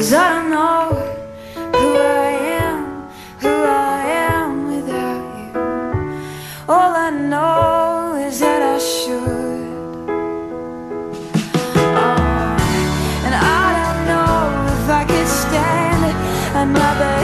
'cause I don't know who I am without you. All I know is that I should. And I don't know if I could stand another